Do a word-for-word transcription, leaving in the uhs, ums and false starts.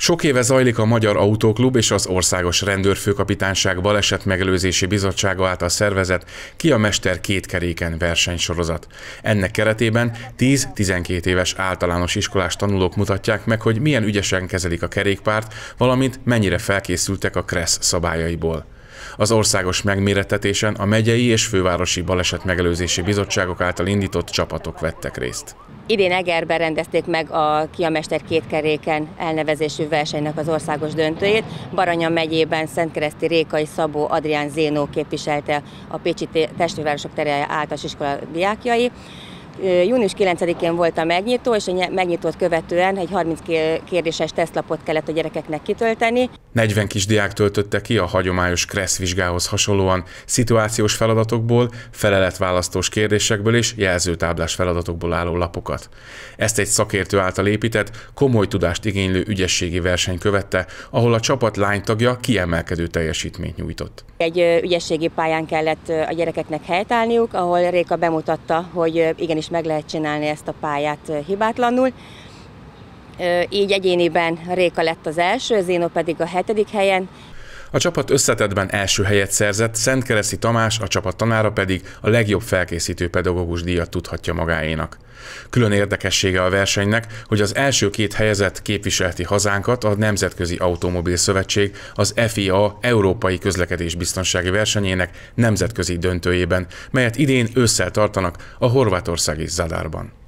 Sok éve zajlik a Magyar Autóklub és az Országos Rendőrfőkapitányság Balesetmegelőzési Bizottsága által szervezett Ki a mester két keréken versenysorozat. Ennek keretében tíz-tizenkét éves általános iskolás tanulók mutatják meg, hogy milyen ügyesen kezelik a kerékpárt, valamint mennyire felkészültek a kressz szabályaiból. Az országos megmérettetésen a megyei és fővárosi balesetmegelőzési bizottságok által indított csapatok vettek részt. Idén Egerben rendezték meg a Ki a mester két keréken elnevezésű versenynek az országos döntőjét. Baranya megyében Szentkereszti Rékai Szabó Adrián Zénó képviselte a Pécsi Testvérvárosok Terje általános iskola diákjai. június kilencedikén volt a megnyitó, és a megnyitót követően egy harminc kérdéses tesztlapot kellett a gyerekeknek kitölteni. negyven kisdiák töltötte ki a hagyományos kressz vizsgához hasonlóan szituációs feladatokból, feleletválasztós kérdésekből és jelzőtáblás feladatokból álló lapokat. Ezt egy szakértő által épített, komoly tudást igénylő ügyességi verseny követte, ahol a csapat lánytagja kiemelkedő teljesítményt nyújtott. Egy ügyességi pályán kellett a gyerekeknek helytállniuk, ahol Réka bemutatta, hogy igenis meg lehet csinálni ezt a pályát hibátlanul. Így egyéniben Réka lett az első, Zénó pedig a hetedik helyen. A csapat összetettben első helyet szerzett, Szentkereszti Tamás, a csapat tanára pedig a legjobb felkészítő pedagógus díjat tudhatja magáénak. Külön érdekessége a versenynek, hogy az első két helyezett képviselti hazánkat a Nemzetközi Automobil Szövetség az F I A Európai Közlekedésbiztonsági Versenyének nemzetközi döntőjében, melyet idén ősszel tartanak a horvátországi Zadarban.